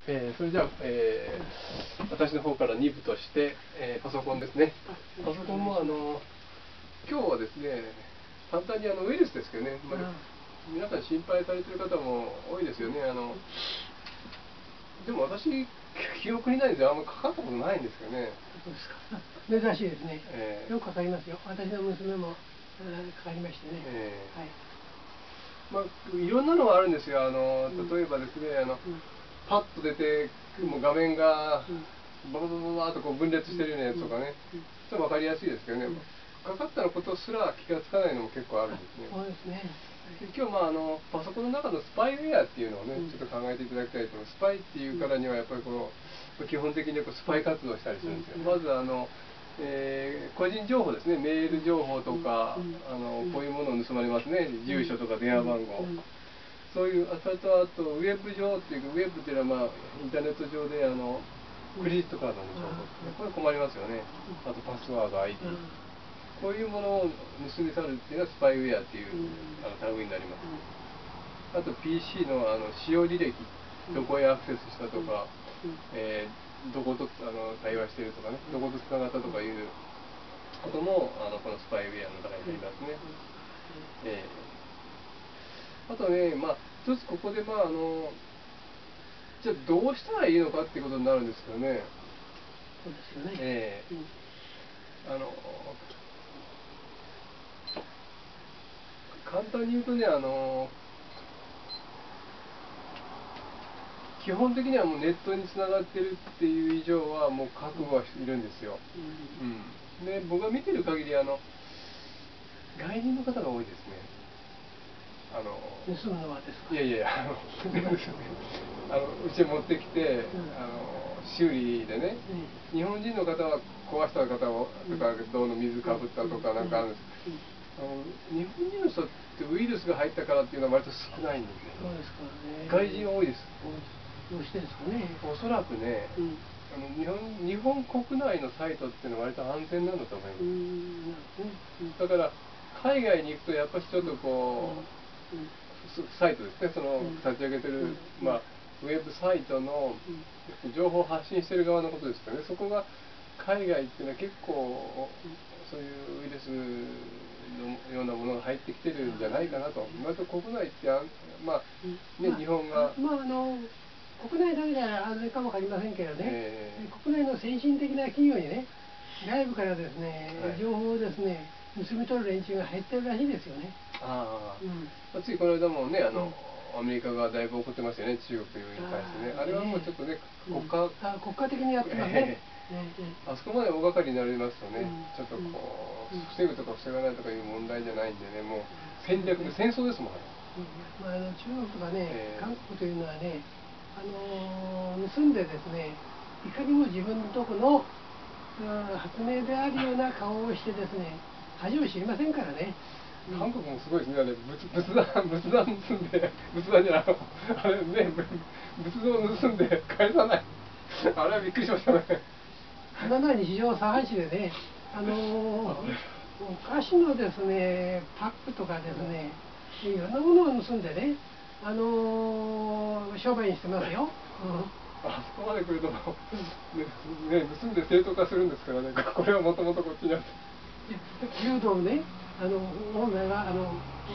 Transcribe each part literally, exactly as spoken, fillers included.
えー、それじゃあ、えー、私の方からに部として、えー、パソコンですね。パソコンもあの今日はですね、簡単にあのウイルスですけどね、まあ、皆さん心配されてる方も多いですよね。あのでも私、記憶にないんですよ。あんまかかったことないんですけどね。 そうですか。珍しいですね。えー、よくかかりますよ。私の娘もかかりましてね。えー、はい。 まあ、いろんなのがあるんですよ。あの例えばですね、あの、うん、パッと出て、もう画面がバババババーとこう分裂してるようなやつとかね、ちょっと分かりやすいですけどね、かかったのことすら気がつかないのも結構あるんですね。 そうですね。 で今日、まあ、あのパソコンの中のスパイウェアっていうのをね、ちょっと考えていただきたいと思います。スパイっていうからにはやっぱりこの基本的にこうスパイ活動をしたりするんですよ。まずあのえー、個人情報ですね、メール情報とか、あのこういうものを盗まれますね、住所とか電話番号、そういう、あとあとウェブ上っていうか、ウェブっていうのは、まあ、インターネット上であのクレジットカードの情報ですね、これ困りますよね、あとパスワード、アイディー、こういうものを盗み去るっていうのはスパイウェアっていうあの類になります。あと ピーシー の, あの使用履歴、どこへアクセスしたとか、えーどことあの対話しているとかね、どことつながったとかいうこともあのこのスパイウェアの中にありますね。えー、あとね、まあ、一つここで、まあ、あのじゃあどうしたらいいのかっていうことになるんですけどね。 そうですよね。 えー、あの簡単に言うとね、あの基本的にはもうネットにつながってるっていう以上はもう覚悟はいるんですよ。うん、で僕が見てる限りあの外人の方が多いですね。 あの盗むのはですか。 いやいやあのあのうち持ってきて、うん、あの修理でね、うん、日本人の方は壊した方をとか銅の水かぶったとかなんかあるんです。あの日本人の人ってウイルスが入ったからっていうのは割と少ないんですよ。 そうですかね。 外人多いです。 どうしてですかね。 おそらくね、うん、あの日本日本国内のサイトっていうのは割と安全なんだと思います。うんうん、だから海外に行くとやっぱりちょっとこう、うんうん、サイトですね、その立ち上げてる、うん、まあ、ウェブサイトの情報を発信してる側のことですからね、そこが海外っていうのは結構そういうウイルスのようなものが入ってきてるんじゃないかなと。割と国内ってあ、まあね、まあ、日本が。 まああの国内だけであれかもわかりませんけどね、えー、国内の先進的な企業にね、外部からですね、はい、情報をですね、盗み取る連中が入ってるらしいですよね。 ああ、うん、ついこの間もね、あの、うん、アメリカがだいぶ怒ってましたよね、中国に対してね。あれはもうちょっとね、国家、うん、 あ国家的にやってますね。 あそこまで大掛かりになりますとね、うん、ちょっとこう、防ぐとか防がないとかいう問題じゃないんでね、もう戦略で戦争ですもん。 まあ、あの中国とかね、えー、韓国というのはね、あのー、盗んでですね、いかにも自分のとこの、うん、発明であるような顔をしてですね、恥を知りませんからね。 韓国もすごいですね、あれ、仏壇、仏壇盗んで、仏壇じゃない、あれね、仏像を盗んで返さない。あれはびっくりしましたね。 花の日常茶飯事でね、あのー、お菓子のですね、パックとかですね、いろんなものを盗んでね、あのー、商売にしてますよ。 うん、あそこまで来ると、ね、ね、盗んで正当化するんですからね、これはもともとこっちにあって。 柔道ね、あの本来はあの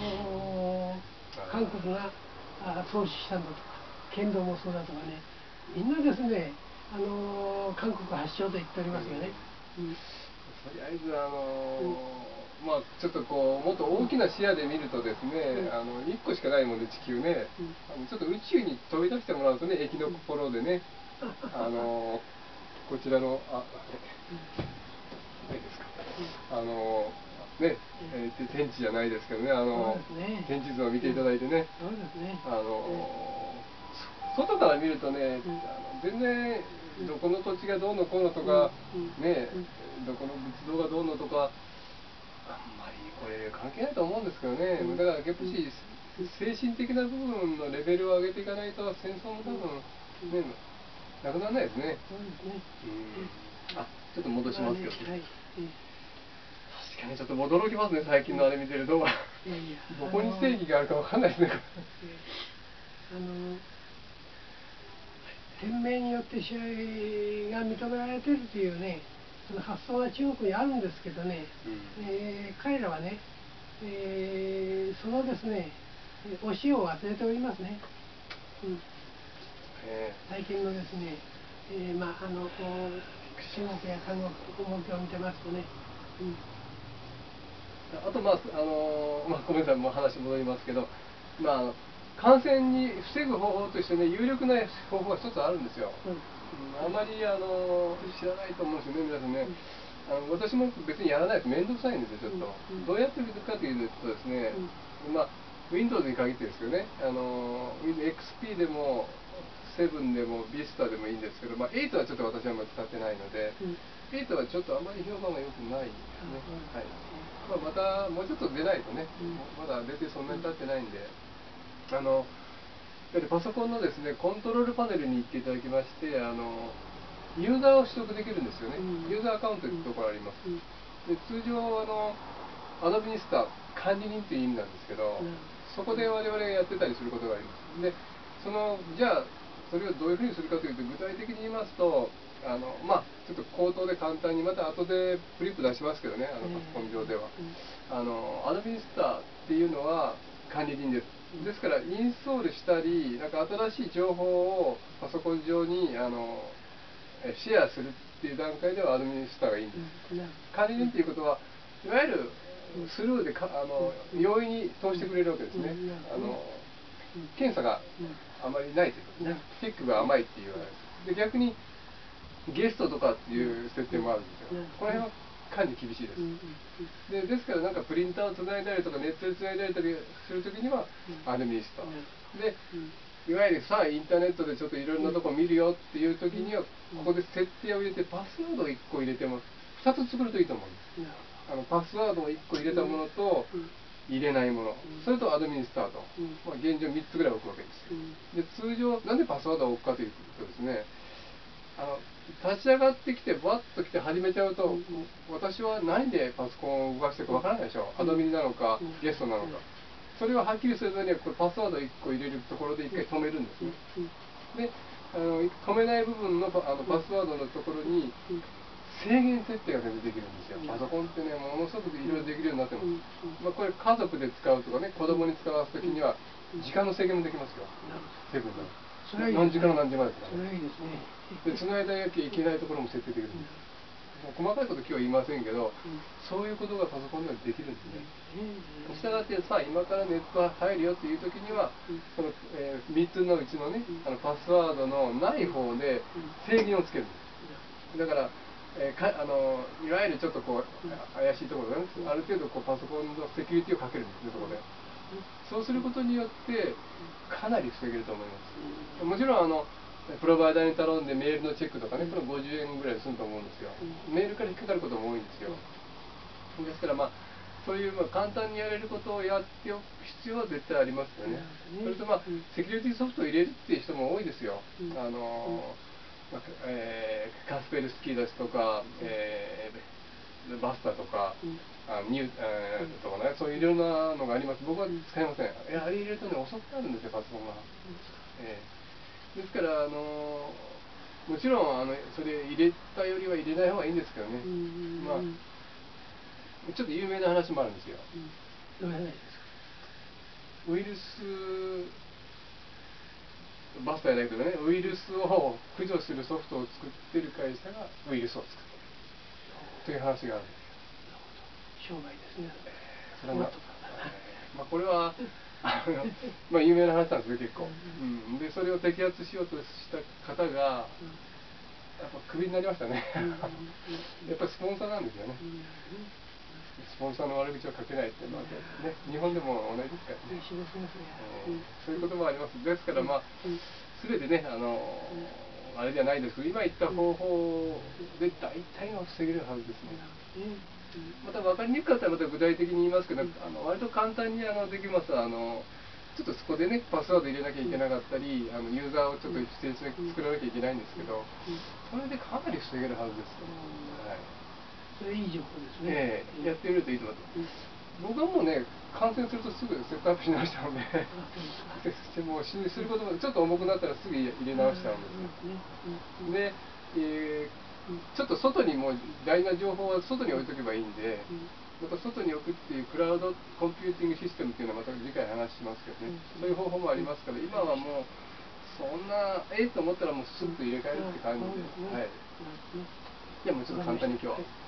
韓国が創始したんだとか、剣道もそうだとかね、みんなですね、あの韓国発祥と言っておりますよね。うん、 とりあえずあのーうん、まあちょっとこうもっと大きな視野で見るとですね、うん、あのいっこしかないもんで地球ね、うん、あのちょっと宇宙に飛び出してもらうとね、駅の心でね、あのー、こちらのあ、いいですか、あのー、ね、えー、天地じゃないですけどね、あのーね、天地図を見ていただいてね、 そうですね、 あのー、外から見るとね、あの全然どこの土地がどうのこうのとか、ね、どこの仏像がどうのとか、あんまりこれ関係ないと思うんですけどね、だからやっぱり精神的な部分のレベルを上げていかないと戦争も多分ね、なくならないですね。 そうですね。 うん、あ、ちょっと戻しますけど、確かにちょっと驚きますね、最近のあれ見てると。どこに正義があるかわかんないですね。 あの店名によって試合が認められてるというね、その発想が中国にあるんですけどね、うん、えー、彼らはね、えー、そのですね、教えを忘れておりますね。うん、最近のですね、えー、まああの中国や韓国動きを見てますとね。うん、 あとまああのまあごめんなさい、もう話戻りますけど、まあ感染に防ぐ方法としてね、有力な方法が一つあるんですよ。うん、あまりあの知らないと思うんですよね、皆さんね。うん、あの私も別にやらないと面倒くさいんですよ、ちょっと。うん、どうやってるかというとですね、うん、まあ Windows に限ってですけどね、あの エックスピー でもセブンでも Vista でもいいんですけど、まあ、エイトはちょっと私はあんまり使ってないので、うん、エイトはちょっとあまり評判が良くないですね。はい。まあ、またもうちょっと出ないとね、うん、まだ出てそんなに経ってないんで、あのパソコンのですね、コントロールパネルに行っていただきまして、あのユーザーを取得できるんですよね。うん、ユーザーアカウントというところがあります。うん、で通常あのアドミニスタ管理人という意味なんですけど、うん、そこで我々がやってたりすることがあります。でそのじゃあそれをどういうふうにするかというと、具体的に言いますと、あのまあちょっと口頭で簡単に、また後でフリップ出しますけどね、あのパソコン上では、あのアドミニスタっていうのは管理人です。ですからインストールしたり、なんか新しい情報をパソコン上にあのシェアするっていう段階ではアドミニスタがいいんです。管理人っていうことは、いわゆるスルーでかあの容易に通してくれるわけですね。あの検査があまりないということですね。チェックが甘いっていう話です。で逆にゲストとかっていう設定もあるんですよ。この辺はかなり厳しいです。でですからなんかプリンターをつないだりとかネットでつないだりとかするときにはアドミニスタで、いわゆるさあインターネットでちょっといろんなとこ見るよっていうときには、ここで設定を入れてパスワードをいっこ入れてもふたつ作るといいと思うんです。あのパスワードをいっこ入れたものと入れないもの、それとアドミニスターと、まあ、現状みっつぐらい置くわけですよ。で通常なんでパスワードを置くかというとですね、あの立ち上がってきてバッと来て始めちゃうと、私は何でパソコンを動かしてるかわからないでしょ。アドミニなのかゲストなのか、それをはっきりするのにはこれパスワードいっこ入れるところでいっかい止めるんですね。であの止めない部分のあのパスワードのところに制限設定が全然できるんですよ。パソコンってね、ものすごくいろいろできるようになってます。まあ、これ家族で使うとかね、子供に使わすときには時間の制限もできますよ。セブンだ。何時から何時までとかね。でその間やきゃいけないところも設定できるんです。細かいこと今日は言いませんけど、そういうことがパソコンではできるんですね。したがってさあ今からネットが入るよっていう時には、その、えー、みっつのうちのね、あのパスワードのない方で制限をつけるんです。だからえー、かあのいわゆるちょっとこう怪しいところがね、ある程度こうパソコンのセキュリティをかけるんですね、そこで。そうすることによってかなり防げると思います。もちろんあのプロバイダーに頼んでメールのチェックとかね、これごじゅうえんぐらいで済むと思うんですよ。メールから引っかかることも多いんですよ。ですからまあそういうまあ簡単にやれることをやっておく必要は絶対ありますよね。それとまあセキュリティソフトを入れるっていう人も多いですよ。あのまあえー、カスペルスキーですとか、えー、バスタとか、うん、あニュー、えー、とかね、そういういろんなのがあります。僕は使いません。いやあれ入れるとね、遅くなるんですよ、パソコンが。えー、ですから、あのー、もちろんあのそれ入れたよりは入れない方がいいんですけどね。まあ、ちょっと有名な話もあるんですよ。 どうやらないですか。 ウイルスバスターじゃないけどね、ウイルスを駆除するソフトを作ってる会社がウイルスを作ってるという話があるんですよ。 商売ですね。 それはまあ、まあ、これはあの、まあ、有名な話なんですね、結構。うん、でそれを摘発しようとした方がやっぱクビになりましたね。やっぱりスポンサーなんですよね。スポンサーの悪口を書けないっていうのはね、日本でも同じですからね。えー、そういうこともあります。ですからまあ全てね、あのあれじゃないですけど、今言った方法で大体は防げるはずですね。また分かりにくかったらまた具体的に言いますけど、あの割と簡単にあのできます。あのちょっとそこでねパスワード入れなきゃいけなかったり、あのユーザーをちょっと指定して作らなきゃいけないんですけど、それでかなり防げるはずです。はい。 それいい情報ですね。 ええ、やってみるといいと思います。 僕はもうね、感染するとすぐセットアップし直したので、でもうすることもちょっと重くなったらすぐ入れ直しちゃうんですよ。で、えー、ちょっと外にもう大事な情報は外に置いとけばいいんで、また外に置くっていうクラウドコンピューティングシステムっていうのはまた次回話しますけどね、そういう方法もありますから、今はもうそんなええと思ったらもうすぐ入れ替えるって感じで、はい。じゃあもうちょっと簡単に今日は。